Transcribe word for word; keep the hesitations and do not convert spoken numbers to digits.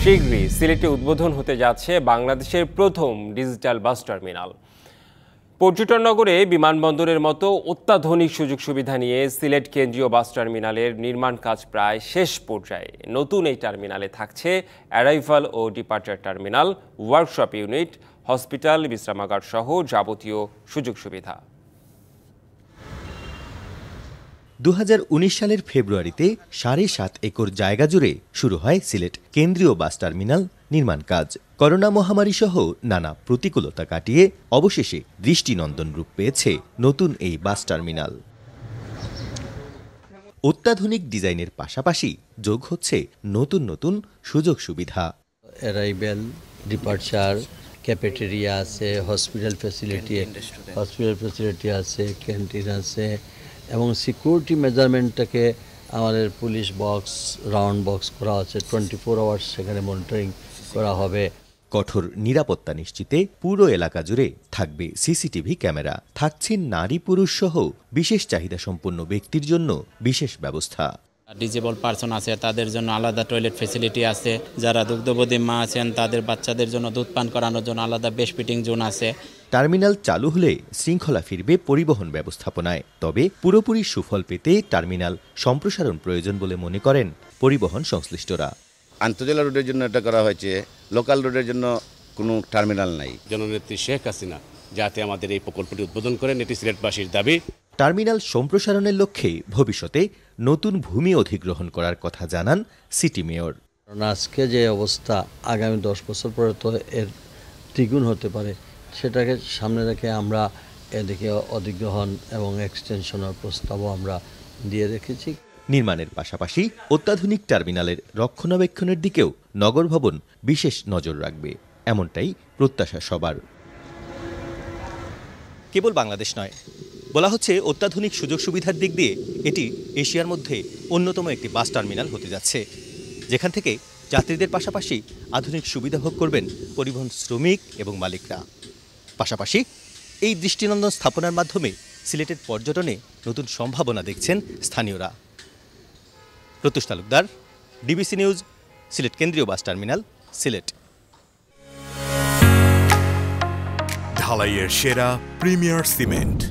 শীঘ্রই সিলেটে উদ্বোধন হতে যাচ্ছে বাংলাদেশের প্রথম ডিজিটাল বাস টার্মিনাল। পর্যটন নগরে বিমানবন্দরের মতো অত্যাধুনিক সুযোগ সুবিধা নিয়ে সিলেট কেন্দ্রীয় বাস টার্মিনালের নির্মাণ কাজ প্রায় শেষ পর্যায়ে। নতুন এই টার্মিনালে থাকছে অ্যারাইভাল ও departure terminal, workshop unit, hospital, বিশ্রামাগার সহ যাবতীয় সুযোগ সুবিধা। দু হাজার উনিশ সালের ফেব্রুয়ারিতে সাড়ে সাত একর জায়গা জুড়ে শুরু হয় সিলেট কেন্দ্রীয় বাস টার্মিনাল নির্মাণ কাজ। করোনা মহামারী সহ নানা প্রতিকূলতা কাটিয়ে অবশেষে দৃষ্টিনন্দন রূপ পেয়েছে নতুন এই বাস টার্মিনাল। অত্যাধুনিক ডিজাইনের পাশাপাশি যোগ হচ্ছে নতুন নতুন সুযোগ সুবিধা। অ্যারাইভেল, ডিপার্চার, ক্যাফেটেরিয়া আছে, হসপিটাল ফ্যাসিলিটি হসপিটাল ফ্যাসিলিটি আছে, ক্যান্টিন আছে এবং সিকিউরিটি মেজারমেন্টটাকে আমাদের পুলিশ বক্স, রাউন্ড বক্স করা আছে। টোয়েন্টি ফোর আওয়ার্স সেখানে মনিটরিং করা হবে। কঠোর নিরাপত্তা নিশ্চিতে পুরো এলাকা জুড়ে থাকবে সিসিটিভি ক্যামেরা। থাকছে নারী পুরুষ সহ বিশেষ চাহিদা সম্পন্ন ব্যক্তির জন্য বিশেষ ব্যবস্থা। ডিজেবল পার্সন আছে, তাদের জন্য আলাদা টয়লেট ফ্যাসিলিটি আছে। যারা দুগ্ধবতী মা আছেন তাদের বাচ্চাদের জন্য দুধ পান করানোর জন্য আলাদা বেশ ফিটিং জোন আছে। টার্মিনাল চালু হলে শৃঙ্খলা ফিরবে পরিবহন ব্যবস্থাপনায়। তবে পুরোপুরি সুফল পেতে টার্মিনাল সম্প্রসারণ প্রয়োজন বলে মনে করেন পরিবহন সংশ্লিষ্টরা। আন্তজেলা রোডের জন্য এটা করা হয়েছে, লোকাল রোডের জন্য কোনো টার্মিনাল নাই। জননেত্রী শেখ হাসিনা যাতে আমাদের এই প্রকল্পটি উদ্বোধন করেন, এটি সিলেটবাসীর দাবি। টার্মিনাল সম্প্রসারণের লক্ষ্যে ভবিষ্যতে নতুন ভূমি অধিগ্রহণ করার কথা জানান সিটি মেয়র। আজকে যে অবস্থা, আগামী দশ বছর পরে তো এর দ্বিগুণ হতে পারে। সেটাকে সামনে রেখে আমরা এদিকে অধিগ্রহণ এবং এক্সটেনশনের প্রস্তাবও আমরা দিয়ে রেখেছি। নির্মাণের পাশাপাশি অত্যাধুনিক টার্মিনালের রক্ষণাবেক্ষণের দিকেও নগর ভবন বিশেষ নজর রাখবে, এমনটাই প্রত্যাশা সবার। কেবল বাংলাদেশ নয়, বলা হচ্ছে অত্যাধুনিক সুযোগ সুবিধার দিক দিয়ে এটি এশিয়ার মধ্যে অন্যতম একটি বাস টার্মিনাল হতে যাচ্ছে, যেখান থেকে যাত্রীদের পাশাপাশি আধুনিক সুবিধা ভোগ করবেন পরিবহন শ্রমিক এবং মালিকরা। পাশাপাশি এই দৃষ্টিনন্দন স্থাপনার মাধ্যমে সিলেটের পর্যটনে নতুন সম্ভাবনা দেখছেন স্থানীয়রা। প্রত্যুষ তালুকদার, ডিবিসি নিউজ, সিলেট কেন্দ্রীয় বাস টার্মিনাল, সিলেট। ঢালাইয়ের সেরা প্রিমিয়ার সিমেন্ট।